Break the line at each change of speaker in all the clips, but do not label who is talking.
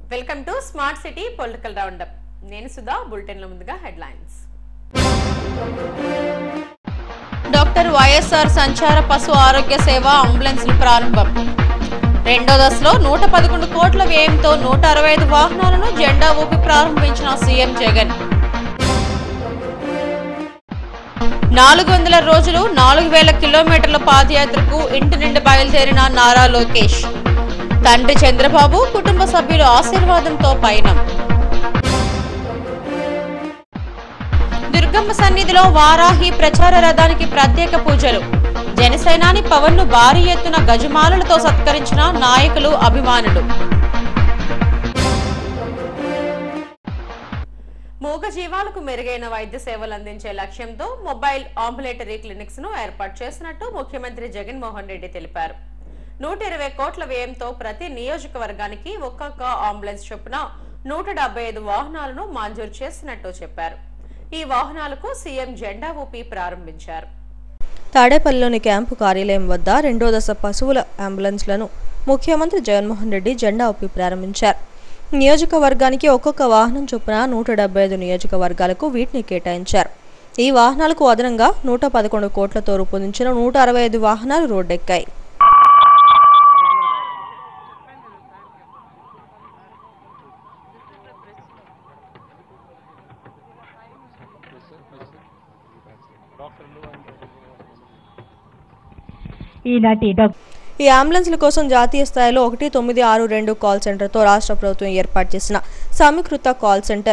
Welcome to smart city political roundup. నేను సుధా. బులెటిన్ల ముందుగా headlines. Doctor YSR సంచార పశు ఆరోగ్య సేవ అంబులెన్స్లు ప్రారంభం. రెండో దశలో 111 కోట్ల వ్యయంతో 165 వాహనాలను జెండా ఊపి ప్రారంభించిన సీఎం జగన్. 400 రోజులు 4000 కిలోమీటర్ల పాదయాత్రకు ఇంటి నుండి బయలుదేరిన నారా లోకేష్. తండ్రి చంద్రబాబు కుటుంబ సభ్యుల ఆశీర్వాదంతో పయనం. దుర్గమ్మ సన్నిధిలో వారాహి ప్రచార రథానికి ప్రత్యేక పూజలు. జనసేనాని పవన్ ను భారీ ఎత్తున గజమాలలతో సత్కరించిన నాయకులు, అభిమానులు. మూగజీవాలకు మెరుగైన వైద్య సేవలు అందించే లక్ష్యంతో మొబైల్ అంబులేటరీ క్లినిక్స్ ను ఏర్పాటు చేసినట్టు ముఖ్యమంత్రి జగన్మోహన్ రెడ్డి తెలిపారు. 120 కోట్ల వ్యయంతో ప్రతి నియోజకవర్గానికి ఒక్కొక్క అంబులెన్స్ చొప్పున 175 వాహనాలను మంజూరు చేసినట్టు చెప్పారు. ఈ వాహనాలకు సీఎం జెండా ఊపి ప్రారంభించారు.
తాడేపల్లిలోని క్యాంపు కార్యాలయం వద్ద రెండో దశ పశువుల అంబులెన్స్లను ముఖ్యమంత్రి జగన్మోహన్ రెడ్డి జెండా ఊపి ప్రారంభించారు. నియోజకవర్గానికి ఒక్కొక్క వాహనం చొప్పున 175 నియోజకవర్గాలకు వీటిని కేటాయించారు. ఈ వాహనాలకు అదనంగా 111 కోట్లతో రూపొందించిన 165 వాహనాలు రోడ్డెక్కాయి. ఈ అంబులెన్స్ల కోసం జాతీయ స్థాయిలో 1962 కాల్ సెంటర్తో రాష్ట్ర ప్రభుత్వం ఏర్పాటు చేసిన సమీకృత కాల్ సెంటర్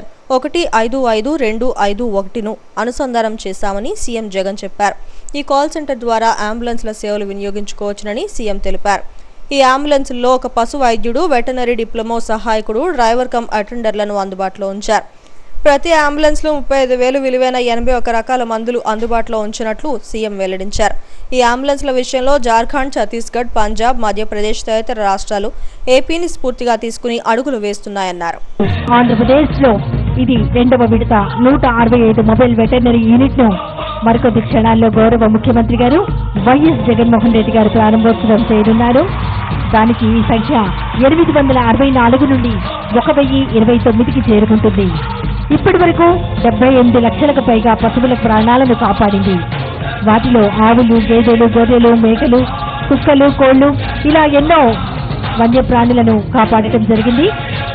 155251ను అనుసంధానం చేశామని సీఎం జగన్ చెప్పారు. ఈ కాల్ సెంటర్ ద్వారా అంబులెన్స్ల సేవలు వినియోగించుకోవచ్చునని సీఎం తెలిపారు. ఈ అంబులెన్స్లో ఒక పశు వైద్యుడు, వెటనరీ డిప్లొమా సహాయకుడు, డ్రైవర్ కమ్ అటెండర్లను అందుబాటులో ఉంచారు. ప్రతి అంబులెన్స్లో 35,000 విలువైన 81 రకాల మందులు అందుబాటులో ఉంచినట్లు సీఎం వెల్లడించారు. ఈ అంబులెన్స్ల విషయంలో జార్ఖండ్, ఛత్తీస్గఢ్, పంజాబ్, మధ్యప్రదేశ్ తదితర రాష్ట్రాలు ఏపీని స్ఫూర్తిగా తీసుకుని అడుగులు వేస్తున్నాయన్నారు.
ఆంధ్రప్రదేశ్లో ఇది రెండవ విడత 165 మొబైల్ వెటర్నరీ యూనిట్ ను మరికొద్ది క్షణాల్లో గౌరవ ముఖ్యమంత్రి గారు వైఎస్ జగన్మోహన్ రెడ్డి గారు ప్రారంభోత్సవం చేయనున్నారు. దానికి ఈ సంఖ్య 864 నుండి 1029కి చేరుకుంటుంది. ఇప్పటి వరకు 78 లక్షలకు పైగా పశువుల ప్రాణాలను కాపాడింది. వాటిలో ఆవులు, గేదెలు, గొర్రెలు, మేకలు, కుక్కలు, కోళ్లు ఇలా ఎన్నో వన్యప్రాణులను కాపాడటం జరిగింది.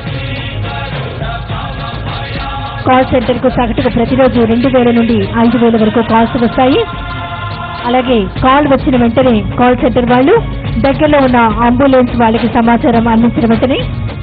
కాల్ సెంటర్ కు సగటుకు ప్రతిరోజు 2000 నుండి 5000 వరకు కాల్స్ వస్తాయి. అలాగే కాల్ వచ్చిన వెంటనే కాల్ సెంటర్ వాళ్ళు దగ్గరలో ఉన్న అంబులెన్స్ వాళ్ళకి సమాచారం అందించిన వెంటనే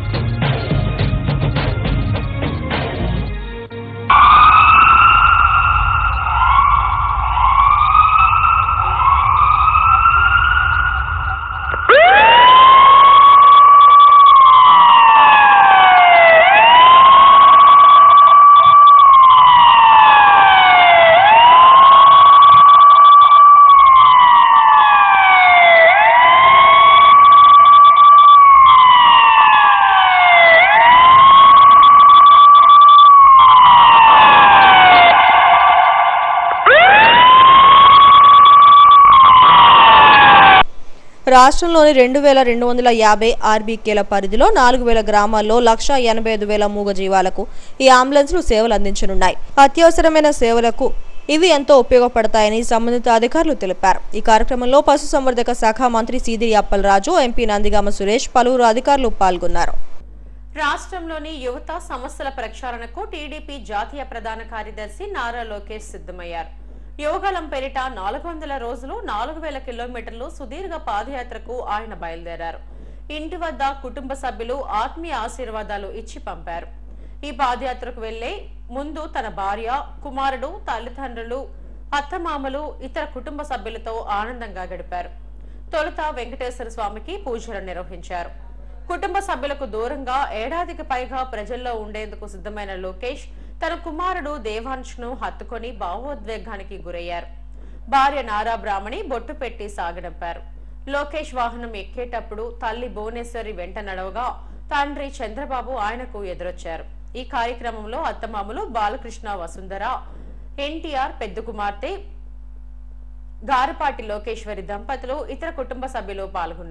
రాష్ట్రంలోని 2250 ఆర్బీకేల పరిధిలో 4000 గ్రామాల్లో 185,000 మూగజీవాలకు ఈ అంబులెన్స్లు సేవలు అందించనున్నాయి. అత్యవసరమైన సేవలకు ఇవి ఎంతో ఉపయోగపడతాయని సంబంధిత అధికారులు తెలిపారు. ఈ కార్యక్రమంలో పశుసంవర్ధక శాఖ మంత్రి సీదిరి అప్పలరాజు, ఎంపీ నందిగామ సురేష్, పలువురు అధికారులు పాల్గొన్నారు.
రాష్ట్రంలోని యువత సమస్యల ప్రక్షాళనకు టీడీపీ జాతీయ ప్రధాన కార్యదర్శి నారా లోకేష్ సిద్ధమయ్యారు. యోగాలం పేరిట 400 రోజులు 4000 కిలోమీటర్లు సుదీర్ఘ పాదయాత్రకు ఆయన బయలుదేరారు. ఇంటి వద్ద కుటుంబ సభ్యులు ఆత్మీయ ఆశీర్వాదాలు ఇచ్చి పంపారు. ఈ పాదయాత్రకు వెళ్లే ముందు తన భార్య, కుమారుడు, తల్లిదండ్రులు, అత్తమామలు, ఇతర కుటుంబ సభ్యులతో ఆనందంగా గడిపారు. తొలుత వెంకటేశ్వర స్వామికి పూజలు నిర్వహించారు. కుటుంబ సభ్యులకు దూరంగా ఏడాదికి పైగా ప్రజల్లో ఉండేందుకు సిద్ధమైన లోకేష్ తన కుమారుడు దేవాంశ్ను హత్తుకొని భావోద్వేగానికి గురయ్యారు. భార్య నారా బ్రాహ్మణి బొట్టు పెట్టి సాగనంపారు. లోకేష్ వాహనం ఎక్కేటప్పుడు తల్లి భువనేశ్వరి వెంట నడవగా తండ్రి చంద్రబాబు ఆయనకు ఎదురొచ్చారు. ఈ కార్యక్రమంలో అత్తమామలు బాలకృష్ణ, వసుంధర, ఎన్టీఆర్ పెద్ద కుమార్తె గారపాటి లోకేశ్వరి దంపతులు, ఇతర కుటుంబ సభ్యులు పాల్గొన్నారు.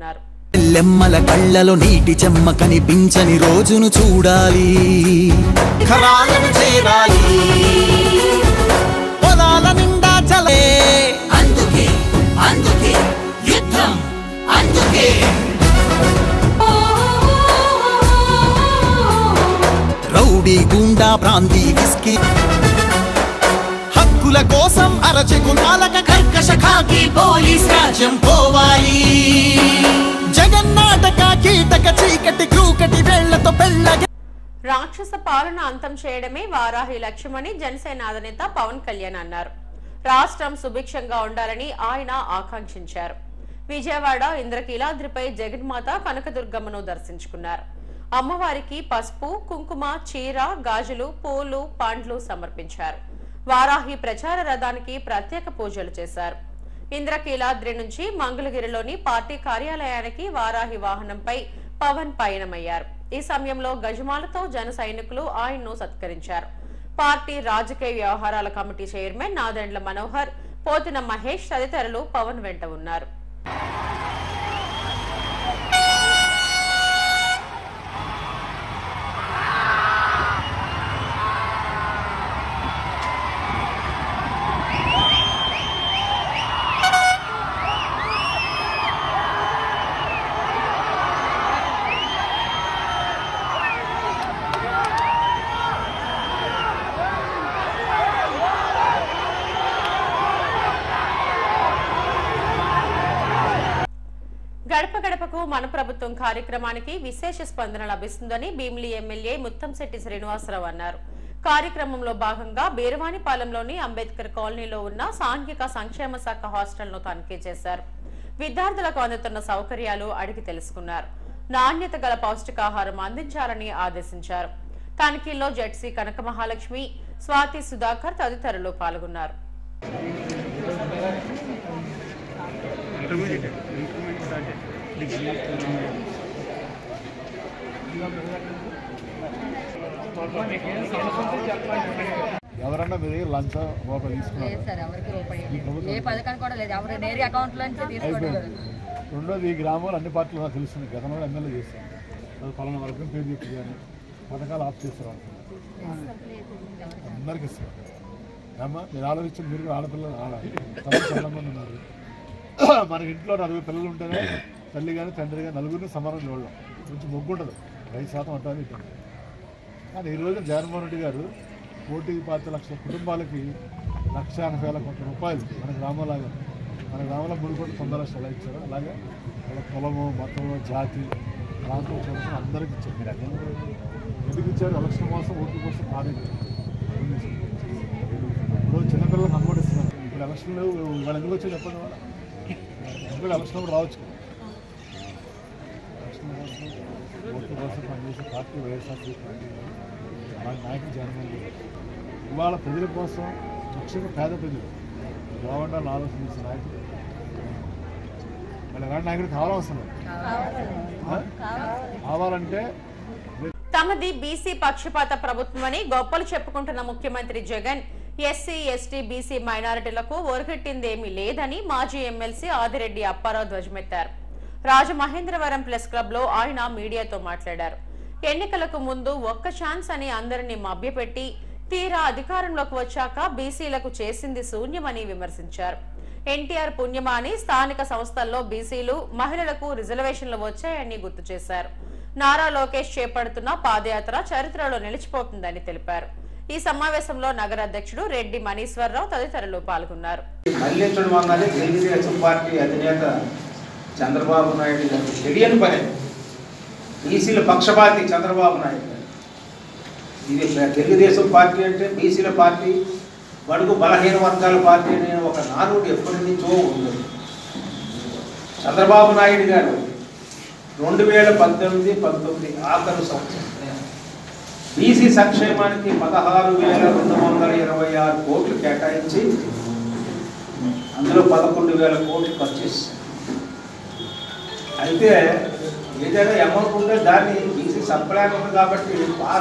లెమ్మల కళ్ళలో నీటి చెమ్మ కనిపించని రోజును చూడాలి, ఖరాలను చేరాలి, పొలాల నిండా చలే, అందుకే అందుకే యుద్ధం, అందుకే రౌడీ గుండా ప్రాంతీ విస్కీ హక్కుల కోసం అరచెకు నాలక కర్కశ ఖాకీ పోలీస్ రాజ్యం పోవాలి, జగన్నాటక కీటక చీకటి క్రూకటి వేళ్లతో పెళ్ళగ
రాక్షస పాలన అంతం చేయడమే వారాహి లక్ష్యమని జనసేన అధినేత పవన్ కళ్యాణ్ అన్నారు. రాష్ట్రం సుభిక్షంగా ఉండాలని ఆయన ఆకాంక్షించారు. విజయవాడ ఇంద్రకీలాద్రిపై జగన్మాత కనకదుర్గమ్మను దర్శించుకున్నారు. అమ్మవారికి పసుపు, కుంకుమ, చీర, గాజులు, పూలు, పండ్లు సమర్పించారు. వారాహి ప్రచార రథానికి ప్రత్యేక పూజలు చేశారు. ఇంద్రకీలాద్రి నుంచి మంగళగిరిలోని పార్టీ కార్యాలయానికి వారాహి వాహనంపై పవన్ పయనమయ్యారు. ఈ సమయంలో గజమాలతో జన సైనికులు ఆయన్ను సత్కరించారు. పార్టీ రాజకీయ వ్యవహారాల కమిటీ చైర్మన్ నాదెండ్ల మనోహర్, పోతిన మహేష్ తదితరులు పవన్ వెంట ఉన్నారు. గడప గడపకు మన ప్రభుత్వం కార్యక్రమానికి విశేష స్పందన లభిస్తుందని భీమిలి ఎమ్మెల్యే ముత్తంశెట్టి శ్రీనివాసరావు అన్నారు. కార్యక్రమంలో భాగంగా బీరవానిపాలెంలోని అంబేద్కర్ కాలనీలో ఉన్న సాంఘిక సంక్షేమ శాఖ హాస్టల్ను తనిఖీ చేశారు. విద్యార్థులకు అందుతున్న సౌకర్యాలు అడిగి తెలుసుకున్నారు. నాణ్యత గల పౌష్టికాహారం అందించాలని ఆదేశించారు. తనిఖీల్లో జెడ్సీ కనక మహాలక్ష్మి, స్వాతి సుధాకర్ తదితరులు పాల్గొన్నారు.
ఎవరన్నా మీరు లంచ్ రూపాయి తీసుకున్నారు
సార్? ఎవరికి రూపాయి ఏ పథకాన్ని కూడా లేదు. ఎవరు నేరి అకౌంట్ నుంచి తీసుకోవడం.
రెండోది, ఈ గ్రామంలో అన్ని పార్టీలు నాకు తెలుస్తుంది. గతంలో ఎమ్మెల్యే చేస్తాను. అది పలానా వర్గం పేరు చెప్పి కానీ పథకాలు ఆఫ్ చేస్తారు అందరికి ఇస్తారు. అమ్మా మీరు ఆలోచించి, మీరు కూడా ఆడపిల్లలు చాలా మంది ఉన్నారు. మన ఇంట్లో 40 పిల్లలు ఉంటేనే తల్లి కానీ తండ్రి కానీ నలుగురిని సమానం చూడడం కొంచెం మొగ్గు ఉంటుంది. 5% ఉంటుంది ఇట్టుంది. కానీ ఈరోజు జగన్మోహన్ రెడ్డి గారు 1,25 లక్షల కుటుంబాలకి 1,80,000 కోట్ల రూపాయలు మన గ్రామంలాగా, మన గ్రామంలో 3 కోట్ల 90 లక్షలు ఎలా ఇచ్చారు అలాగే వాళ్ళ కులము, మతము, జాతి, ప్రాంతం చదువుకుని అందరికీ ఇచ్చారు. ఎందుకు ఇచ్చారు? ఎలక్షన్ కోసం, ఓట్ల కోసం కాలేదు. ఇప్పుడు చిన్నపిల్లలకు అమ్మఒడి ఇస్తున్నారు. ఇప్పుడు ఎలక్షన్లు వాళ్ళు ఎందుకు వచ్చారు చెప్పండి. వాళ్ళ ఇప్పుడు ఎలక్షన్ కూడా రావచ్చు. ఎలక్షన్ కోసం, ఓట్ల కోసం పనిచేసే పార్టీ వైఎస్ఆర్సీపీ పార్టీ అలాంటి నాయకులు జగన్మోహన్ రెడ్డి. ఇవాళ ప్రజల కోసం, ముఖ్యంగా పేద ప్రజలు బాగుండాలని ఆలోచించే నాయకులు. వాళ్ళు ఎలాంటి నాయకుడు కావాల్సిన కావాలంటే
తమది బీసీ పక్షపాత ప్రభుత్వమని గొప్పలు చెప్పుకుంటున్న ముఖ్యమంత్రి జగన్ ఎస్సీ, ఎస్టీ, బీసీ మైనారిటీలకు ఒరగట్టిందేమీ లేదని మాజీ ఎమ్మెల్సీ ఆదిరెడ్డి అప్పారావు ధ్వజమెత్తారు. రాజమహేంద్రవరం ప్రెస్ క్లబ్ లో ఆయన మీడియాతో మాట్లాడారు. ఎన్నికలకు ముందు ఒక్క ఛాన్స్ అని అందరినీ మభ్యపెట్టి తీరా అధికారంలోకి వచ్చాక బీసీలకు చేసింది శూన్యమని విమర్శించారు. ఎన్టీఆర్ పుణ్యమా అని స్థానిక సంస్థల్లో బీసీలు, మహిళలకు రిజర్వేషన్లు వచ్చాయని గుర్తు చేశారు. నారా లోకేష్ చేపడుతున్న పాదయాత్ర చరిత్రలో నిలిచిపోతుందని తెలిపారు. ఈ సమావేశంలో నగర అధ్యక్షుడు రెడ్డి మనీశ్వరరావు తదితరులు పాల్గొన్నారు.
మళ్లించడం అన్నది తెలుగుదేశం పార్టీ అధినేత చంద్రబాబు నాయుడు గారికి తెలియని పని. బీసీల పక్షపాతి చంద్రబాబు నాయుడు గారు. ఇది తెలుగుదేశం పార్టీ అంటే బీసీల పార్టీ, బడుగు బలహీన వర్గాల పార్టీ అనే ఒక నానుడు ఎప్పటి నుంచో ఉంది. చంద్రబాబు నాయుడు గారు 2018-19 ఆఖరు సంవత్సరం బీసీ సంక్షేమానికి 16,226 కోట్లు కేటాయించి అందులో 11,000 కోట్లు ఖర్చు చేశారు. అయితే ఏదైనా అమౌంట్ ఉంటే దాన్ని బీసీ సప్లాన్ ఉంది కాబట్టి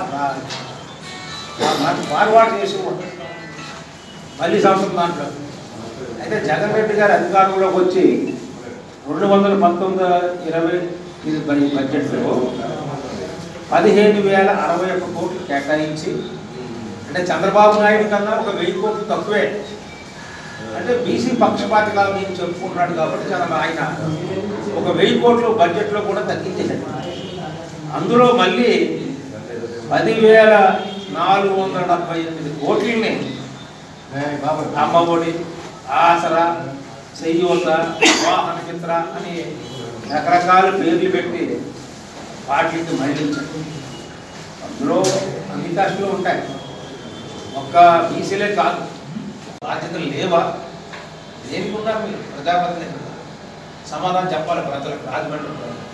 ఫార్వర్డ్ చేసి మళ్ళీ సంవత్సరం దాంట్లో. అయితే జగన్ రెడ్డి గారు అధికారంలోకి వచ్చి 2019-20 ఇది బడ్జెట్లో 15,061 కోట్లు కేటాయించి, అంటే చంద్రబాబు నాయుడు కన్నా ఒక 1000 కోట్లు తక్కువే. అంటే బీసీ పక్షపాతిగా నేను చెప్పుకుంటున్నాడు కాబట్టి ఆయన ఒక 1000 కోట్లు బడ్జెట్లో కూడా తగ్గించేశాడు. అందులో మళ్ళీ 10,478 కోట్లని అమ్మఒడి, ఆసరా, చెయ్యూత, వాహన మిత్ర అని రకరకాల పేర్లు పెట్టి వాటికి మళ్ళించారు. అందులో అన్ని కష్టాలు ఉంటాయి. ఒక్క బీసీలే కాదు, బాధ్యతలు లేవా? దేనికి ఉన్నారు మీరు? ప్రజాపతిని సమాధానం చెప్పాలి ప్రజలకు. రాజమండ్రి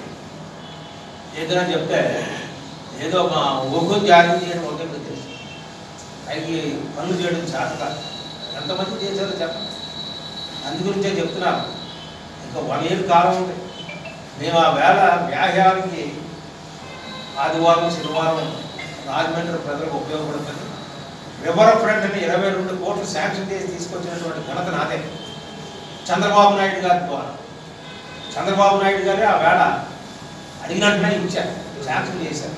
ఏదైనా చెప్తే ఏదో మా ఊహం త్యాగం చేయడం ఒకే ఉద్దేశం. ఆయనకి పనులు చేయడం చేత కాదు. ఎంతమంది చేశారో చెప్పండి. అందుగురించే చెప్తున్నారు. ఇంకా 1 year కాలం ఉంది. మేము ఆ వేళ వ్యాహ్యానికి ఆదివారం శనివారం రాజమండ్రి ప్రజలకు ఉపయోగపడుతుంది. రివర్ ఫ్రంట్ అని 22 కోట్లు శాంక్షన్ చేసి తీసుకొచ్చినటువంటి ఘనత నాదే, చంద్రబాబు నాయుడు గారి ద్వారా. చంద్రబాబు నాయుడు గారే ఆ వేళ అడిగినట్టునే ఇచ్చారు, శాంక్షన్ చేశారు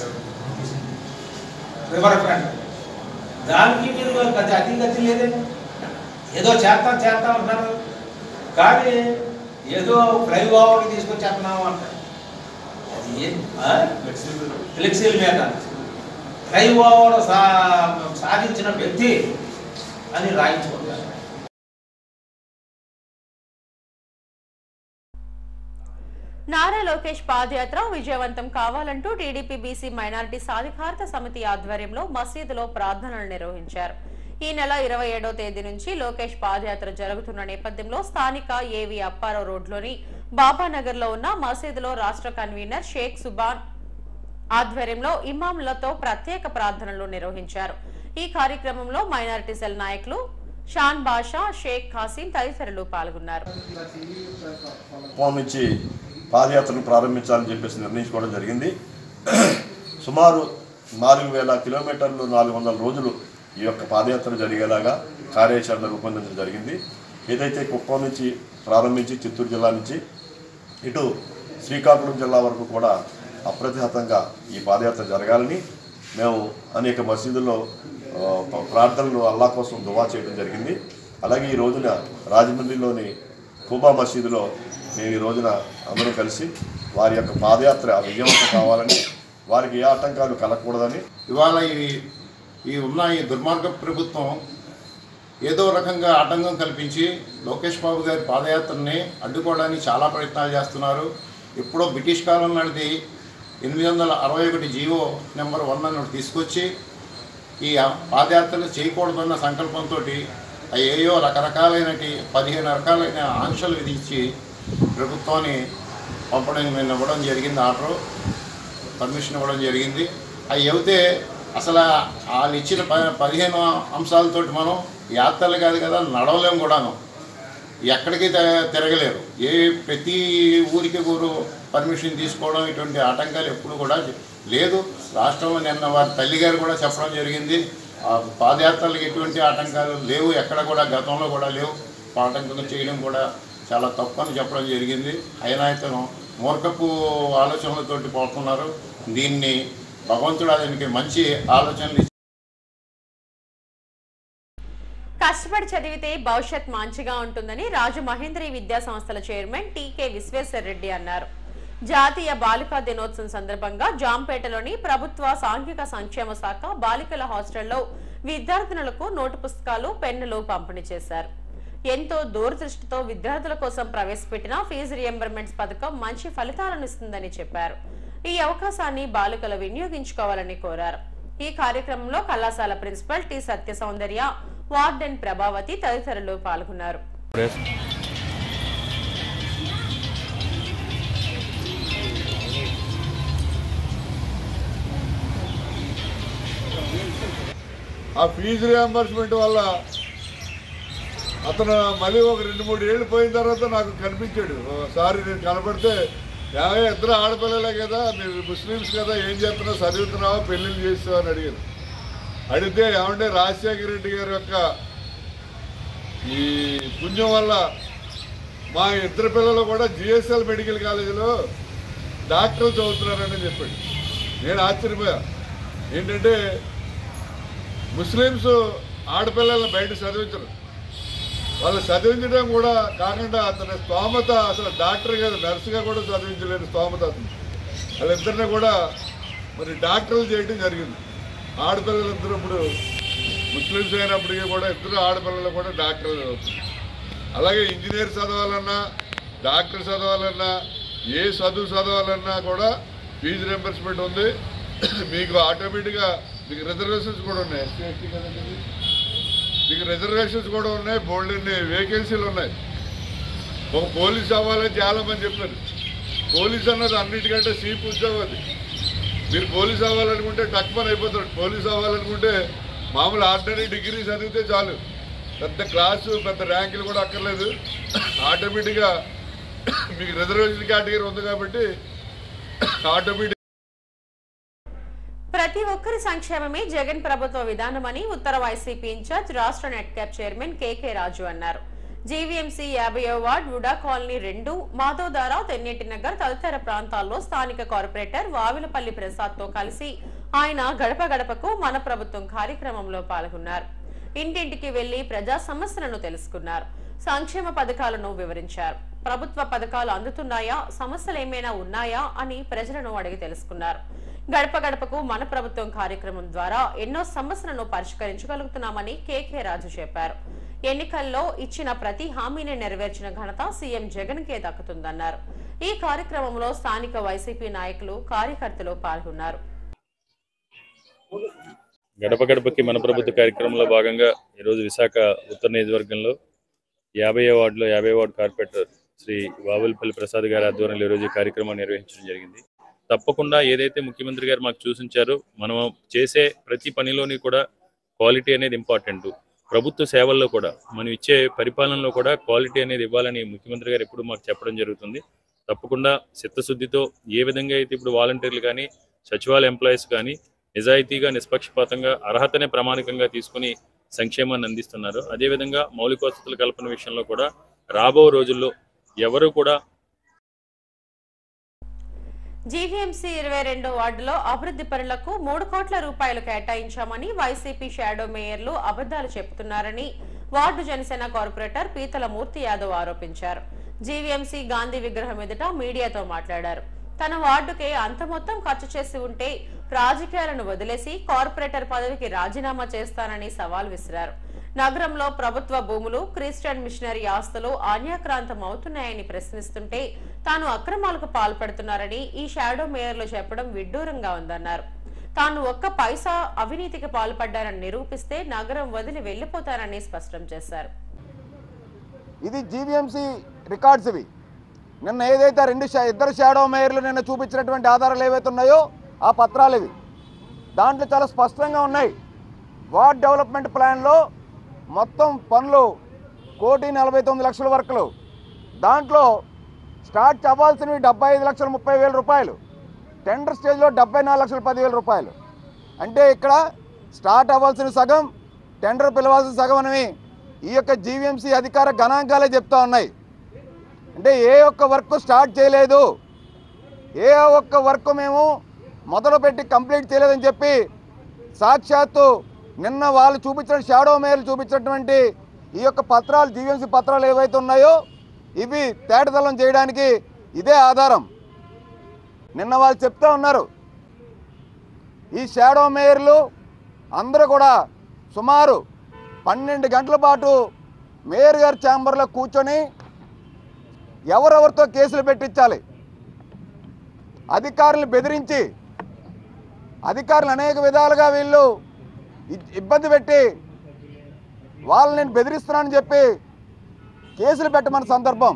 రివర్ ఫ్రంట్. దానికి మీరు అతి లేదే. ఏదో చేస్తాం అంటారు, కానీ ఏదో ఫ్లైఓవర్కి తీసుకొచ్చేస్తున్నాము అంటారు. అది ఫ్లెక్సీల మీద ఫ్లైఓవర్ సాధించిన వ్యక్తి అని రాయించుకుంటారు.
నారా లోకేష్ పాదయాత్ర విజయవంతం కావాలంటూ టీడీపీ బీసీ మైనారిటీ సాధికారత సమితి ఆధ్వర్యంలో మసీదులో ప్రార్థనలు నిర్వహించారు. ఈ నెల 27వ తేదీ నుంచి లోకేష్ పాదయాత్ర జరుగుతున్న నేపథ్యంలో స్థానిక ఏవి అప్పారావు రోడ్లోని బాబానగర్ లో ఉన్న మసీదులో రాష్ట్ర కన్వీనర్ షేక్ సుబాన్ ఆధ్వర్యంలో ఇమాంలతో ప్రత్యేక ప్రార్థనలు నిర్వహించారు. ఈ కార్యక్రమంలో మైనారిటీ సెల్ నాయకులు షాన్ బాషా, షేక్ ఖాసిం తదితరులు పాల్గొన్నారు.
పాదయాత్రను ప్రారంభించాలని చెప్పేసి నిర్ణయించుకోవడం జరిగింది. సుమారు 4,000 కిలోమీటర్లు 400 రోజులు ఈ యొక్క పాదయాత్ర జరిగేలాగా కార్యాచరణ రూపొందించడం జరిగింది. ఏదైతే కుప్పం నుంచి ప్రారంభించి చిత్తూరు జిల్లా నుంచి ఇటు శ్రీకాకుళం జిల్లా వరకు కూడా అప్రతిహతంగా ఈ పాదయాత్ర జరగాలని మేము అనేక మసీదుల్లో ప్రార్థనలు అల్లా కోసం దువా చేయడం జరిగింది. అలాగే ఈ రోజున రాజమండ్రిలోని కూబా మసీదులో మేము ఈ రోజున అందరూ కలిసి వారి యొక్క పాదయాత్ర విజయవంతం కావాలని, వారికి ఏ ఆటంకాలు కలగకూడదని,
ఇవాళ ఈ దుర్మార్గ ప్రభుత్వం ఏదో రకంగా ఆటంకం కల్పించి లోకేష్ బాబు గారి పాదయాత్రని అడ్డుకోవడానికి చాలా ప్రయత్నాలు చేస్తున్నారు. ఎప్పుడో బ్రిటిష్ కాలం నాటిది 861 జీవో నెంబర్ 1 అని తీసుకొచ్చి ఈ పాదయాత్రలు చేయకూడదన్న సంకల్పంతో ఏయో రకరకాలైనటి 15 రకాలైన ఆంక్షలు విధించి ప్రభుత్వాన్ని పంపడం మేము ఇవ్వడం జరిగింది. ఆర్డర్ పర్మిషన్ ఇవ్వడం జరిగింది. అవి చెబితే అసలు వాళ్ళు ఇచ్చిన 15 అంశాలతోటి మనం యాత్రలు కాదు కదా, నడవలేము కూడాను, ఎక్కడికి తిరగలేరు. ప్రతి ఊరికి ఊరు పర్మిషన్ తీసుకోవడం ఇటువంటి ఆటంకాలు ఎప్పుడు కూడా లేదు. రాష్ట్రంలో నిన్న వారి తల్లిగారు కూడా చెప్పడం జరిగింది, పాదయాత్రలకు ఎటువంటి ఆటంకాలు లేవు, ఎక్కడ కూడా గతంలో కూడా లేవు, ఆటంకం చేయడం కూడా చాలా తప్పు అని చెప్పడం జరిగింది. అయినా ఇతను మూర్ఖపు ఆలోచనలతోటి పోతున్నారు. దీన్ని భగవంతుడు అతనికి మంచి ఆలోచనలు.
కష్టపడి చదివితే భవిష్యత్ మంచిగా ఉంటుందని రాజమహేంద్రి విద్యా సంస్థల చైర్మన్ టీకే విశ్వేశ్వర రెడ్డి అన్నారు. జాతీయ బాలికా దినోత్సవం సందర్భంగా జాంపేటలోని ప్రభుత్వ సాంఘిక సంక్షేమ శాఖ బాలికల హాస్టల్లో విద్యార్థినులకు నోటు పుస్తకాలు, పెన్నులు పంపిణీ చేశారు. ఎంతో దూరదృష్టితో విద్యార్థుల కోసం ప్రవేశపెట్టిన ఫీజు రియంబర్మెంట్స్ పథకం మంచి ఫలితాలను ఇస్తుందని చెప్పారు. ఈ అవకాశాన్ని బాలికలు వినియోగించుకోవాలని కోరారు. ఈ కార్యక్రమంలో కళాశాల principal T Satya Soundarya, warden Prabhavathi తదితరులు పాల్గొన్నారు.
ఆ ఫీజు రియంబర్స్మెంట్ వల్ల అతను మళ్ళీ ఒక 2-3 ఏళ్ళు పోయిన తర్వాత నాకు కనిపించాడు. సారీ నేను కనపడితే, ఇద్దరు ఆడపిల్లలే కదా, మీరు ముస్లిమ్స్ కదా, ఏం చేస్తున్నావు, చదువుతున్నావా, పెళ్ళిళ్ళు చేస్తావు అని అడిగాను. అడిగితే ఏమంటే రాజశేఖర రెడ్డి గారి యొక్క ఈ పుణ్యం వల్ల మా ఇద్దరు పిల్లలు కూడా జిఎస్ఎల్ మెడికల్ కాలేజీలో డాక్టర్లు చదువుతున్నారని చెప్పాడు. నేను ఆశ్చర్యపోయా. ఏంటంటే ముస్లిమ్స్ ఆడపిల్లలను బయట చదివించరు, వాళ్ళు చదివించడం కూడా కాకుండా అతని స్తోమత, అసలు డాక్టర్ గారు నర్సుగా కూడా చదివించలేని స్తోమత అతను. వాళ్ళిద్దరిని కూడా మరి డాక్టర్లు చేయడం జరిగింది. ఆడపిల్లలిద్దరు ఇప్పుడు ముస్లిమ్స్ అయినప్పటికీ కూడా ఇద్దరు ఆడపిల్లలు కూడా డాక్టర్లు చదువుతున్నారు. అలాగే ఇంజనీర్ చదవాలన్నా, డాక్టర్ చదవాలన్నా, ఏ చదువు చదవాలన్నా కూడా ఫీజు రింబర్స్మెంట్ ఉంది. మీకు ఆటోమేటిక్గా మీకు రిజర్వేషన్స్ కూడా ఉన్నాయి. ఎస్సీ కదండి, మీకు రిజర్వేషన్స్ కూడా ఉన్నాయి. బోల్డెన్ని వేకెన్సీలు ఉన్నాయి. ఒక పోలీస్ అవ్వాలని చాలామంది చెప్పారు. పోలీస్ అన్నది అన్నిటికంటే సీప్ ఉద్యోగం అది. మీరు పోలీస్ అవ్వాలనుకుంటే టక్మన్ అయిపోతాడు. పోలీస్ అవ్వాలనుకుంటే మామూలు ఆర్డినరీ డిగ్రీ చదివితే చాలు, పెద్ద క్లాసు పెద్ద ర్యాంకులు కూడా అక్కర్లేదు. ఆటోమేటిక్గా మీకు రిజర్వేషన్ కేటగిరీ ఉంది కాబట్టి ఆటోమేటిక్.
ప్రతి ఒక్కరి సంక్షేమమే జగన్ ప్రభుత్వ విధానమని ఉత్తర వైసీపీ ఇన్ఛార్జ్ రాష్ట్ర net cap chairman KK Raju అన్నారు. జీవీఎంసీ 50వ ward VUDA colony 2, Madhavadhara, Tenneti Nagar తదితర ప్రాంతాల్లో స్థానిక కార్పొరేటర్ వావిలపల్లి ప్రసాద్ తో కలిసి ఆయన గడప గడపకు మన ప్రభుత్వం కార్యక్రమంలో పాల్గొన్నారు. ఇంటింటికి వెళ్లి ప్రజా సమస్యలను తెలుసుకున్నారు. సంక్షేమ పథకాలను వివరించారు. ప్రభుత్వ పథకాలు అందుతున్నాయా, సమస్యలు ఏమైనా ఉన్నాయా అని ప్రజలను అడిగి తెలుసుకున్నారు. గడప గడపకు మన ప్రభుత్వం కార్యక్రమం ద్వారా ఎన్నో సమస్యలను పరిష్కరించగలుగుతున్నామని కేకే రాజు చెప్పారు. ఎన్నికల్లో ఇచ్చిన ప్రతి హామీని నెరవేర్చిన ఘనత సీఎం జగన్ కే దక్కుతుందన్నారు. ఈ కార్యక్రమంలో స్థానిక వైసీపీ నాయకులు, కార్యకర్తలు పాల్గొన్నారు.
గడప గడపకి మన ప్రభుత్వ కార్యక్రమంలో భాగంగా ఈరోజు విశాఖ ఉత్తర నియోజకవర్గంలో 50వ వార్డులో 50వ వార్డు కార్పొరేటర్ శ్రీ వావిలపల్లి ప్రసాద్ గారి ఆధ్వర్యంలో ఈరోజు ఈ కార్యక్రమాన్ని నిర్వహించడం జరిగింది. తప్పకుండా ఏదైతే ముఖ్యమంత్రి గారు మాకు సూచించారో, మనం చేసే ప్రతి పనిలోని కూడా క్వాలిటీ అనేది ఇంపార్టెంట్. ప్రభుత్వ సేవల్లో కూడా మనం ఇచ్చే పరిపాలనలో కూడా క్వాలిటీ అనేది ఇవ్వాలని ముఖ్యమంత్రి గారు ఎప్పుడు మాకు చెప్పడం జరుగుతుంది. తప్పకుండా చిత్తశుద్ధితో ఏ విధంగా అయితే ఇప్పుడు వాలంటీర్లు కానీ, సచివాలయ ఎంప్లాయీస్ కానీ నిజాయితీగా, నిష్పక్షపాతంగా, అర్హతనే ప్రామాణికంగా తీసుకుని సంక్షేమాన్ని అందిస్తున్నారు. అదేవిధంగా మౌలిక వసతుల కల్పన విషయంలో కూడా రాబో రోజుల్లో ఎవరు కూడా.
జీవీఎంసీ 22వ వార్డులో అభివృద్ధి పనులకు 3 కోట్ల రూపాయలు కేటాయించామని వైసీపీ షాడో మేయర్లు అబద్దాలు చెబుతున్నారని వార్డు జనసేన కార్పొరేటర్ పీతల మూర్తి యాదవ్ ఆరోపించారు. జీవీఎంసీ గాంధీ విగ్రహం ఎదుట మీడియాతో మాట్లాడారు. తన వార్డుకే అంత మొత్తం ఖర్చు చేసి ఉంటే రాజకీయాలను వదిలేసి కార్పొరేటర్ పదవికి రాజీనామా చేస్తానని సవాల్ విసిరారు. నగరంలో ప్రభుత్వ భూములు, క్రిస్టియన్ మిషనరీ ఆస్తులు అన్యాక్రాంతం అవుతున్నాయని ప్రశ్నిస్తుంటే తాను అక్రమాలకు పాల్పడుతున్నారని ఈ షాడో మేయర్లు చెప్పడం విడ్డూరంగా ఉందన్నారు. తాను ఒక్క పైసా అవినీతికి పాల్పడ్డారని నిరూపిస్తే నగరం వదిలి వెళ్లిపోతారని స్పష్టం చేశారు.
ఇది జీవీఎంసీ రికార్డ్స్ ఇవి. నిన్న ఏదైతే ఇద్దరు షాడో మేయర్లు నిన్న చూపించినటువంటి ఆధారాలు ఏవైతే ఉన్నాయో ఆ పత్రాలు ఇవి. దాంట్లో చాలా స్పష్టంగా ఉన్నాయి. వార్డ్ డెవలప్మెంట్ ప్లాన్లో మొత్తం పనులు 1,49,00,000 వర్కులు, దాంట్లో స్టార్ట్ అవ్వాల్సినవి 75,30,000 రూపాయలు, టెండర్ స్టేజ్లో 74,10,000 రూపాయలు. అంటే ఇక్కడ స్టార్ట్ అవ్వాల్సిన సగం, టెండర్ పిలవాల్సిన సగం అనేవి ఈ యొక్క జీవీఎంసీ అధికార గణాంకాలే చెప్తా ఉన్నాయి. అంటే ఏ ఒక్క వర్క్ స్టార్ట్ చేయలేదు, ఏ ఒక్క వర్క్ మేము మొదలుపెట్టి కంప్లీట్ చేయలేదని చెప్పి సాక్షాత్తు నిన్న వాళ్ళు చూపించిన షాడో మేయర్లు చూపించినటువంటి ఈ యొక్క పత్రాలు, జీవీఎంసీ పత్రాలు ఏవైతే ఉన్నాయో ఇవి తేటతెల్లం చేయడానికి ఇదే ఆధారం. నిన్న వాళ్ళు చెప్తూ ఉన్నారు, ఈ షాడో మేయర్లు అందరూ కూడా సుమారు 12 గంటల పాటు మేయర్ గారి ఛాంబర్లో కూర్చొని ఎవరెవరితో కేసులు పెట్టించాలి, అధికారులను బెదిరించి, అధికారులు అనేక విధాలుగా వీళ్ళు ఇబ్బంది పెట్టి వాళ్ళని నేను బెదిరిస్తున్నానని చెప్పి కేసులు పెట్టమన్న సందర్భం.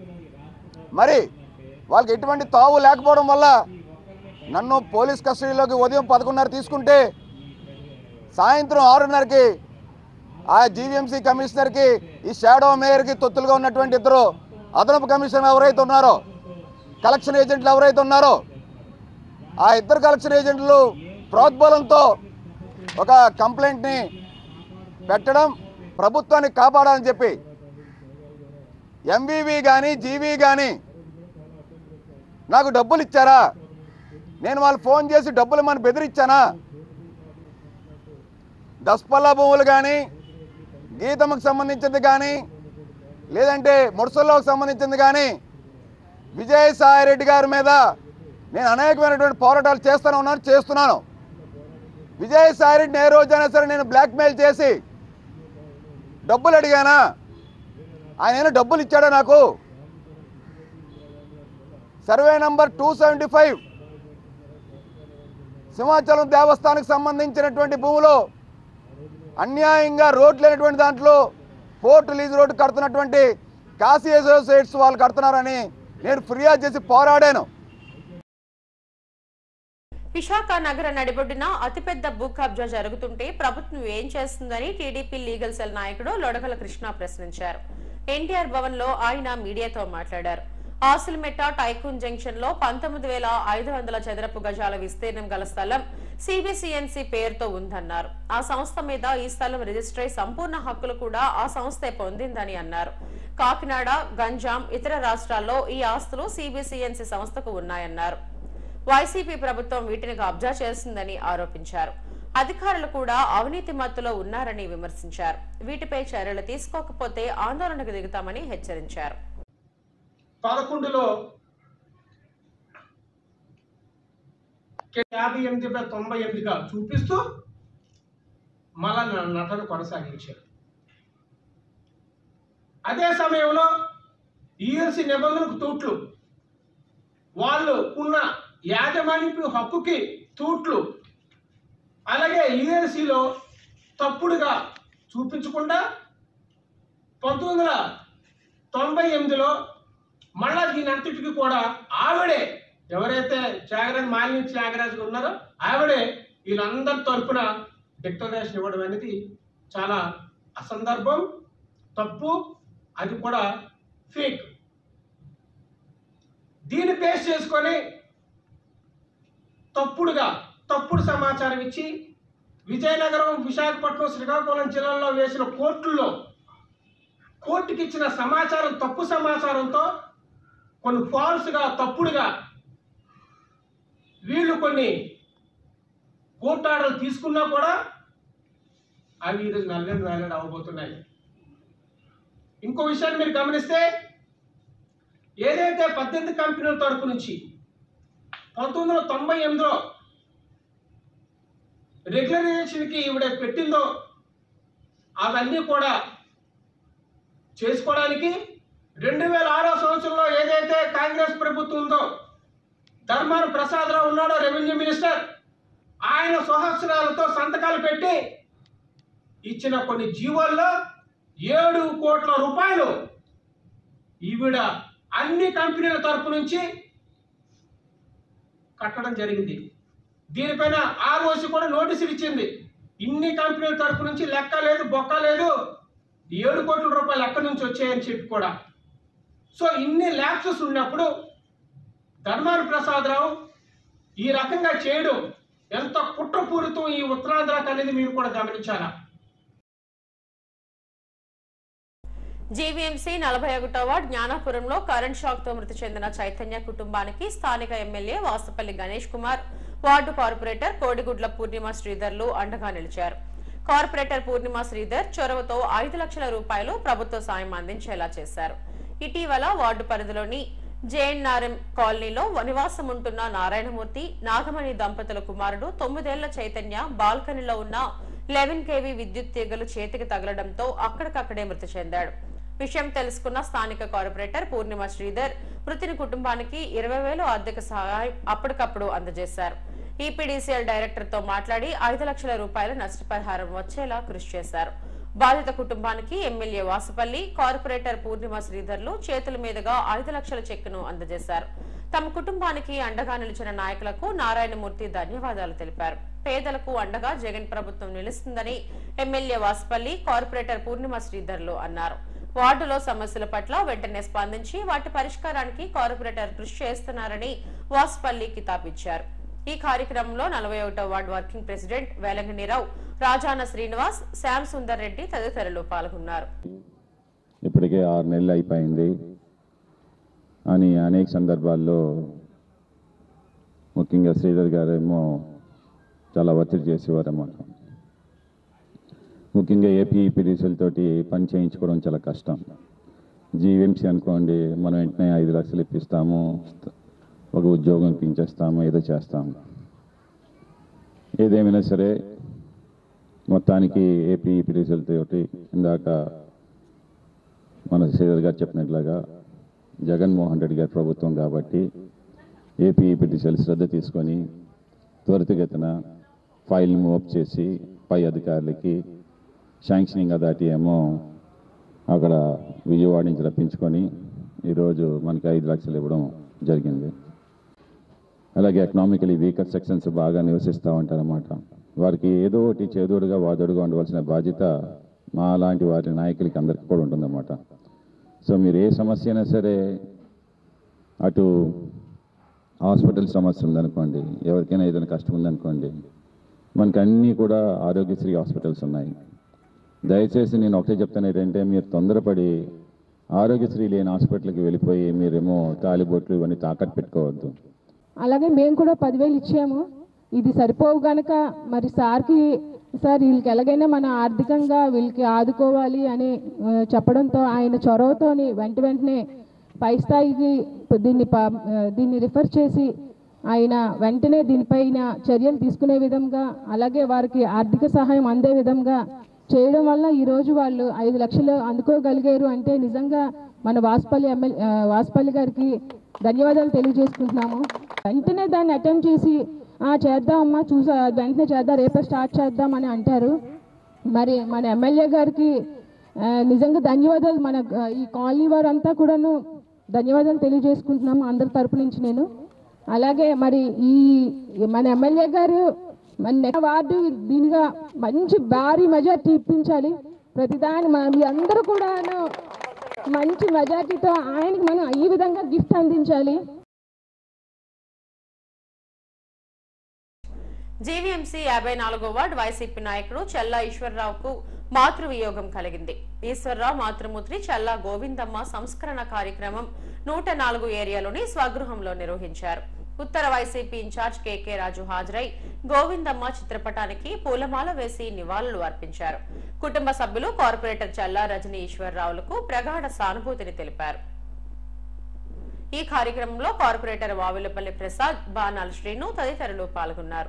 మరి వాళ్ళకి ఎటువంటి తావు లేకపోవడం వల్ల నన్ను పోలీస్ కస్టడీలోకి ఉదయం 11:30 తీసుకుంటే సాయంత్రం 6:30కి ఆ జీవీఎంసీ కమిషనర్కి, ఈ షాడో మేయర్కి తొత్తులుగా ఉన్నటువంటి ఇద్దరు అదనపు కమిషనర్ ఎవరైతే ఉన్నారో, కలెక్షన్ ఏజెంట్లు ఎవరైతే ఉన్నారో, ఆ ఇద్దరు కలెక్షన్ ఏజెంట్లు ప్రోద్బలంతో ఒక కంప్లైంట్ని పెట్టడం, ప్రభుత్వాన్ని కాపాడాలని చెప్పి ఎంవీవీ కానీ జీవీ కానీ నాకు డబ్బులు ఇచ్చారా? నేను వాళ్ళు ఫోన్ చేసి డబ్బులు మనం బెదిరించానా? దస్పల్లా భూములు కానీ, గీతమ్మకు సంబంధించింది కానీ, లేదంటే ముడసల్లోకి సంబంధించింది కానీ విజయసాయి రెడ్డి గారి మీద నేను అనేకమైనటువంటి పోరాటాలు చేస్తున్నాను. విజయసాయి రెడ్డిని ఏ రోజైనా సరే నేను బ్లాక్మెయిల్ చేసి డబ్బులు అడిగానా? ఆయన డబ్బులు ఇచ్చాడా? నాకు సర్వే నంబర్ 275 సింహాచలం దేవస్థానానికి సంబంధించినటువంటి భూములో అన్యాయంగా రోడ్లు లేనటువంటి దాంట్లో పోర్ట్ లీజ్ రోడ్డు కడుతున్నటువంటి కాశీ అసోసియేట్స్ వాళ్ళు కడుతున్నారని నేను ఫిర్యాదు చేసి పోరాడాను.
విశాఖ నగర నడిబొడ్డున అతిపెద్ద భూ కబ్జా జరుగుతుంటే ప్రభుత్వం ఏం చేస్తుందని టీడీపీ లీగల్ సెల్ నాయకుడు లొడగల కృష్ణ ప్రశ్నించారు. ఎన్టీఆర్ భవన్ లో ఆయన మీడియాతో మాట్లాడారు. ఆసిల్మెట్ట టైకూన్ జంక్షన్ లో 19,500 చదరపు గజాల విస్తీర్ణం గల స్థలం సిబిసిఎన్సి పేరుతో ఉందన్నారు. ఆ సంస్థ మీద ఈ స్థలం రిజిస్ట్రై సంపూర్ణ హక్కులు కూడా ఆ సంస్థే పొందిందని అన్నారు. కాకినాడ, గంజాం, ఇతర రాష్ట్రాల్లో ఈ ఆస్తులు సిబిసిఎన్సి సంస్థకు ఉన్నాయన్నారు. వైసీపీ ప్రభుత్వం వీటిని కబ్జా చేస్తుందని ఆరోపించారు. అధికారులు కూడా అవినీతి మత్తులో ఉన్నారని విమర్శించారు. వీటిపై చర్యలు తీసుకోకపోతే ఆందోళనకు దిగుతామని హెచ్చరించారు.
11లో 58/98గా చూపిస్తూ మళ్ళా నటన కొనసాగించారు. అదే సమయంలో ఈఎల్సీ నిబంధనలకు తూట్లు, వాళ్ళు ఉన్న యాజమాన్యపు హక్కుకి తూట్లు, అలాగే ఈఎల్సీలో తప్పుడుగా చూపించకుండా 1998లో మళ్ళా దీని అంతటికి కూడా ఆవిడే, ఎవరైతే మాలిని త్యాగరాజు ఉన్నారో ఆవిడే వీళ్ళందరి తరపున డిక్లరేషన్ ఇవ్వడం అనేది చాలా అసందర్భం, తప్పు, అది కూడా ఫేక్. దీన్ని బేస్ చేసుకొని తప్పుడు సమాచారం ఇచ్చి విజయనగరం, విశాఖపట్నం, శ్రీకాకుళం జిల్లాల్లో వేసిన కోర్టుల్లో కోర్టుకి ఇచ్చిన సమాచారం తప్పు సమాచారంతో కొన్ని ఫాల్స్గా, తప్పుడుగా వీళ్ళు కొన్ని కోర్టు ఆర్డర్లు తీసుకున్నా కూడా అవి ఈరోజు నల్లెండు అవ్వబోతున్నాయి. ఇంకో విషయాన్ని మీరు గమనిస్తే, ఏదైతే 18 కంపెనీల తరపు నుంచి 1998లో రెగ్యులరైజేషన్కి ఈవిడ పెట్టిందో అవన్నీ కూడా చేసుకోవడానికి 2006వ సంవత్సరంలో ఏదైతే కాంగ్రెస్ ప్రభుత్వం ఉందో, ధర్మాన ప్రసాదరావు ఉన్నాడో రెవెన్యూ మినిస్టర్, ఆయన స్వహస్రాలతో సంతకాలు పెట్టి ఇచ్చిన కొన్ని జీవోల్లో 7 కోట్ల రూపాయలు ఈవిడ అన్ని కంపెనీల తరపు నుంచి కట్టడం జరిగింది. దీనిపైన ఆర్ఓసి కూడా నోటీసులు ఇచ్చింది. ఇన్ని కంపెనీల తరపు నుంచి లెక్క లేదు, బొక్క లేదు, 7 కోట్ల రూపాయలు ఎక్కడి నుంచి వచ్చాయని చెప్పి కూడా. సో ఇన్ని ల్యాప్సెస్ ఉన్నప్పుడు ధర్మాన ప్రసాదరావు ఈ రకంగా చేయడం ఎంత కుట్రపూరితం ఈ ఉత్తరాంధ్రకు అనేది మీరు కూడా గమనించాలా.
జీవీఎంసీ 41వ వార్డ్ జ్ఞానాపురంలో కరెంట్ షాక్ తో మృతి చెందిన చైతన్య కుటుంబానికి స్థానిక MLA Vasupalli Ganesh Kumar, ward corporator Kodigudla Purnima శ్రీధర్లు అండగా నిలిచారు. కార్పొరేటర్ పూర్ణిమ శ్రీధర్ చొరవతో 5 లక్షల రూపాయలు ప్రభుత్వ సాయం అందించేలా చేశారు. ఇటీవల వార్డు పరిధిలోని జేఎన్ఆర్ఎం కాలనీలో నివాసం ఉంటున్న నారాయణమూర్తి, నాగమణి దంపతుల కుమారుడు 9 ఏళ్ల చైతన్య బాల్కనీలో ఉన్న 11 kV విద్యుత్ తీగలు చేతికి తగలడంతో అక్కడికక్కడే మృతి చెందాడు. విషయం తెలుసుకున్న స్థానిక కార్పొరేటర్ పూర్ణిమ శ్రీధర్ మృతుని కుటుంబానికి 20,000 ఆర్థిక సహాయం అప్పటికప్పుడు అందజేశారు. ఈపీడీసీఎల్ డైరెక్టర్ తో మాట్లాడి 5 లక్షల రూపాయల నష్టపరిహారం వచ్చేలా కృషి చేశారు. బాధిత కుటుంబానికి ఎమ్మెల్యే వాసుపల్లి, కార్పొరేటర్ పూర్ణిమ శ్రీధర్లు చేతుల మీదుగా 5 లక్షల చెక్కును అందజేశారు. తమ కుటుంబానికి అండగా నిలిచిన నాయకులకు నారాయణమూర్తి ధన్యవాదాలు తెలిపారు. పేదలకు అండగా జగన్ ప్రభుత్వం నిలుస్తుందని ఎమ్మెల్యే వాసుపల్లి, కార్పొరేటర్ పూర్ణిమ శ్రీధర్లు అన్నారు. వార్డులో సమస్యల పట్ల వెంటనే స్పందించి వాటి పరిష్కారానికి కార్పొరేటర్ కృషి చేస్తున్నారని వాసుపల్లి కితాబిచ్చారు. ఈ కార్యక్రమంలో 41వ ward working president Velanginirao, Rajana Srinivas, Shyam Sundar Reddy తదితరులు పాల్గొన్నారు.
ఇప్పటికే 6 నెలలు అయిపోయింది అని అనేక సందర్భాల్లో ముఖ్యంగా శ్రీధర్ గారేమో చాలా ఒత్తిడి చేసేవారన్నమాట. ముఖ్యంగా ఏపీఈపీడీసీలతోటి పని చేయించుకోవడం చాలా కష్టం. జీవీఎంసీ అనుకోండి, మనం వెంటనే 5 లక్షలు ఇప్పిస్తాము, ఒక ఉద్యోగం ఇప్పించేస్తాము, ఏదో చేస్తాము. ఏదేమైనా సరే మొత్తానికి ఏపీఈపీడీసీలతోటి ఇందాక మన శ్రీధర్ గారు చెప్పినట్లుగా జగన్మోహన్ రెడ్డి గారి ప్రభుత్వం కాబట్టి ఏపీఈపీడీసీలు శ్రద్ధ తీసుకొని త్వరితగతిన ఫైల్ మూవ్ చేసి పై అధికారులకి శాంక్షనింగ్ దాటి ఏమో అక్కడ విజయవాడ నుంచి రప్పించుకొని ఈరోజు మనకి 5 లక్షలు ఇవ్వడం జరిగింది. అలాగే ఎకనామికలీ వీకర్ సెక్షన్స్ బాగా నివసిస్తూ ఉంటారన్నమాట. వారికి ఏదో ఒకటి చేదోడుగా వాదోడుగా ఉండవలసిన బాధ్యత మా లాంటి వారి నాయకులకి అందరికీ కూడా ఉంటుందన్నమాట. సో మీరు ఏ సమస్య అయినా సరే, అటు హాస్పిటల్ సమస్య ఉందనుకోండి, ఎవరికైనా ఏదైనా కష్టం ఉందనుకోండి, మనకు అన్నీ కూడా ఆరోగ్యశ్రీ హాస్పిటల్స్ ఉన్నాయి. దయచేసి నేను ఒకటే చెప్తాను ఏంటంటే, మీరు తొందరపడి ఆరోగ్యశ్రీ లేని హాస్పిటల్కి వెళ్ళిపోయి మీరేమో తాలిబొట్లు ఇవన్నీ తాకట్టు పెట్టుకోవద్దు.
అలాగే మేము కూడా 10,000 ఇచ్చాము. ఇది సరిపోవు కనుక మరి సార్కి, సార్ వీళ్ళకి ఎలాగైనా మన ఆర్థికంగా వీళ్ళకి ఆదుకోవాలి అని చెప్పడంతో ఆయన చొరవతోని వెంటనే పై స్థాయికి దీన్ని రిఫర్ చేసి ఆయన వెంటనే దీనిపైన చర్యలు తీసుకునే విధంగా, అలాగే వారికి ఆర్థిక సహాయం అందే విధంగా చేయడం వల్ల ఈరోజు వాళ్ళు 5 లక్షలు అందుకోగలిగారు అంటే నిజంగా మన వాసుపల్లి గారికి ధన్యవాదాలు తెలియజేసుకుంటున్నాము. వెంటనే దాన్ని అటెంప్ట్ చేసి చేద్దామమ్మా, వెంటనే చేద్దాం, రేపే స్టార్ట్ చేద్దామని అంటారు. మరి మన ఎమ్మెల్యే గారికి నిజంగా ధన్యవాదాలు. మన ఈ కాలనీ వారంతా కూడాను ధన్యవాదాలు తెలియజేసుకుంటున్నాము అందరి తరపు నుంచి నేను. అలాగే మరి ఈ మన ఎమ్మెల్యే గారు మన వార్డు దీనిగా మంచి భారీ మెజార్టీ ఇప్పించాలి. ప్రతిదాని మీ అందరూ కూడాను మంచి మెజార్టీతో ఆయనకి మనం ఈ విధంగా గిఫ్ట్ అందించాలి.
జీవీఎంసీ 54వ వార్డు వైసీపీ నాయకుడు చెల్లా ఈశ్వరరావుకు మాతృవియోగం కలిగింది. ఈశ్వరరావు మాతృమూర్తి చెల్లా గోవిందమ్మ సంస్కరణ కార్యక్రమం 104 ఏరియాలోని స్వగృహంలో నిర్వహించారు. ఉత్తర వైసీపీ ఇన్ఛార్జ్ కేకే రాజు హాజరై గోవిందమ్మ చిత్రపటానికి పూలమాల వేసి నివాళులు అర్పించారు. కుటుంబ సభ్యులు కార్పొరేటర్ చెల్లా రజనీ ఈశ్వరరావులకు ప్రగాఢ సానుభూతిని తెలిపారు. ఈ కార్యక్రమంలో కార్పొరేటర్ వావిలపల్లి ప్రసాద్, బాణాల శ్రీను తదితరులు పాల్గొన్నారు.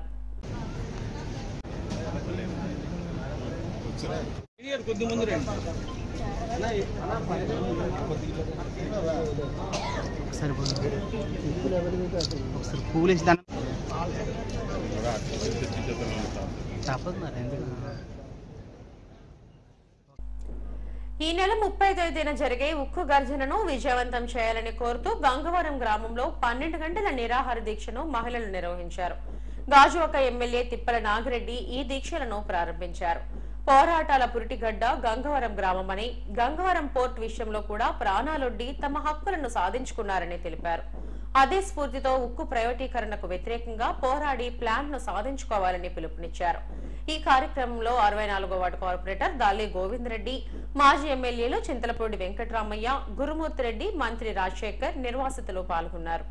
ఈ నెల 35వ తేదీన జరిగే ఉక్కు గర్జనను విజయవంతం చేయాలని కోరుతూ గంగవరం గ్రామంలో 12 గంటల నిరాహార దీక్షను మహిళలు నిర్వహించారు. గాజువాక ఎమ్మెల్యే తిప్పల నాగిరెడ్డి ఈ దీక్షలను ప్రారంభించారు. పోరాటాల పురిటిగడ్డ గంగవరం గ్రామమని, గంగవరం పోర్ట్ విషయంలో కూడా ప్రాణాలొడ్డి తమ హక్కులను సాధించుకున్నారని తెలిపారు. అదే స్ఫూర్తితో ఉక్కు ప్రైవేటీకరణకు వ్యతిరేకంగా పోరాడి ప్లాంట్ను సాధించుకోవాలని పిలుపునిచ్చారు. ఈ కార్యక్రమంలో 64వ వార్డు కార్పొరేటర్ దాలి గోవిందరెడ్డి, మాజీ ఎమ్మెల్యేలు చింతలపూడి వెంకటరామయ్య, గురుమూర్తిరెడ్డి, మంత్రి రాజశేఖర్, నిర్వాసితులు పాల్గొన్నారు.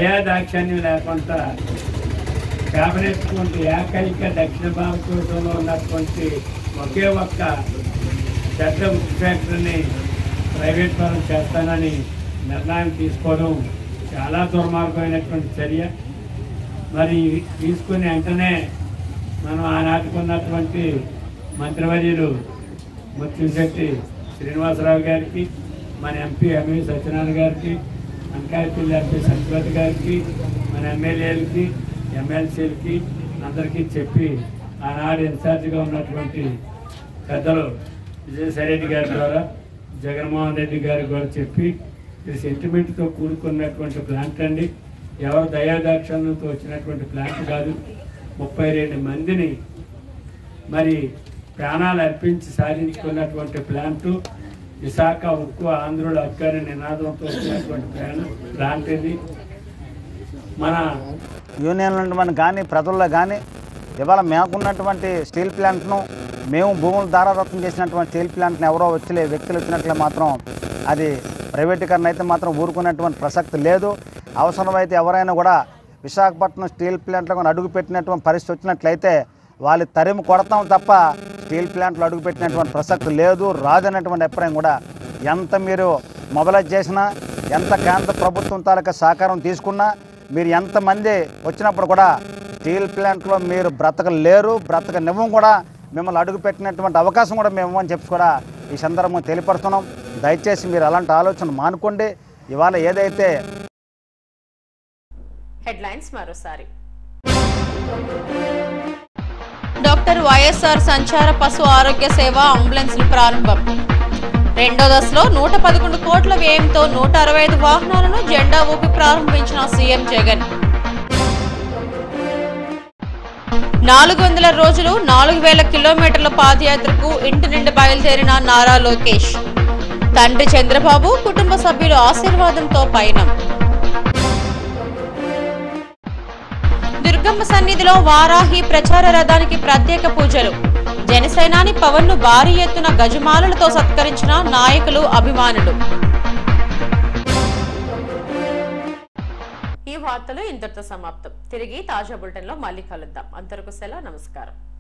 కేబినెట్ ఏకైక దక్షిణ భారతదేశంలో ఉన్నటువంటి ఒకే ఒక్క పెద్ద ఉక్కు ఫ్యాక్టరీని ప్రైవేట్ పరం చేస్తానని నిర్ణయం తీసుకోవడం చాలా దుర్మార్గమైనటువంటి చర్య. మరి తీసుకుని వెంటనే మనం ఆనాటికి ఉన్నటువంటి మంత్రివర్యులు ముత్యంశెట్టి శ్రీనివాసరావు గారికి, మన ఎంపీ ఎంవి సత్యనారాయణ గారికి, అంకాయపల్లి ఎంపీ సత్యవతి గారికి, మన ఎమ్మెల్యేలకి, ఎమ్మెల్సీలకి అందరికీ చెప్పి ఆనాడు ఇన్ఛార్జిగా ఉన్నటువంటి పెద్దలు విజయసాయిరెడ్డి గారి ద్వారా జగన్మోహన్ రెడ్డి గారికి కూడా చెప్పి, ఇది సెంటిమెంట్తో కూడుకున్నటువంటి ప్లాంట్ అండి, ఎవరు దయాదాక్షణ్యంతో వచ్చినటువంటి ప్లాంట్ కాదు. 32 మందిని మరి ప్రాణాలు అర్పించి సాధించుకున్నటువంటి ప్లాంటు. విశాఖ ఉక్కు ఆంధ్రుల హక్కు నినాదంతో వచ్చినటువంటి ప్లాంట్ ఇది. మన
యూనియన్లో కానీ ప్రజల్లో కానీ ఇవాళ మేకున్నటువంటి స్టీల్ ప్లాంట్ను, మేము భూములు దారాదత్తం చేసినటువంటి స్టీల్ ప్లాంట్ను ఎవరో వ్యక్తులు వచ్చినట్లే మాత్రం అది ప్రైవేటీకరణ అయితే మాత్రం ఊరుకునేటువంటి ప్రసక్తి లేదు. అవసరమైతే ఎవరైనా కూడా విశాఖపట్నం స్టీల్ ప్లాంట్లో కానీ అడుగుపెట్టినటువంటి పరిస్థితి వచ్చినట్లయితే వాళ్ళు తరిమి కొడతాం తప్ప స్టీల్ ప్లాంట్లో అడుగుపెట్టినటువంటి ప్రసక్తి లేదు, రాదనేటువంటి అభిప్రాయం కూడా ఎంత మీరు మొబలైజ్ చేసినా, ఎంత కేంద్ర ప్రభుత్వం తాలూకా సహకారం తీసుకున్నా, మీరు ఎంతమంది వచ్చినప్పుడు కూడా స్టీల్ ప్లాంట్లో మీరు బ్రతకలేరు, బ్రతకనివ్వం కూడా, మిమ్మల్ని అడుగుపెట్టినటువంటి అవకాశం కూడా మేము అని చెప్పి కూడా ఈ సందర్భంగా తెలియపరుస్తున్నాం. దయచేసి మీరు అలాంటి ఆలోచన మానుకోండి. ఇవాళ ఏదైతే
హెడ్లైన్స్ మరోసారి.
డాక్టర్ వైఎస్ఆర్ సంచార పశు ఆరోగ్య సేవ అంబులెన్స్లు ప్రారంభం. రెండో దశలో 111 కోట్ల వ్యయంతో 165 వాహనాలను జెండా ఊపి ప్రారంభించిన సీఎం జగన్. 400 రోజులు 4000 కిలోమీటర్ల పాదయాత్రకు ఇంటి నుండి బయలుదేరిన నారా లోకేష్. తండ్రి చంద్రబాబు కుటుంబ సభ్యుల ఆశీర్వాదంతో పయనం. దుర్గమ్మ సన్నిధిలో వారాహి ప్రచార రథానికి ప్రత్యేక పూజలు. జనసేనాని పవన్ ను భారీ ఎత్తున గజమాలలతో సత్కరించిన నాయకులు, అభిమానులు.
ఈ వార్తలు ఇంతటితో సమాప్తం. తిరిగి తాజా బులెటిన్లో మళ్ళీ కలుద్దాం. అంతవరకు సెలవు, నమస్కారం.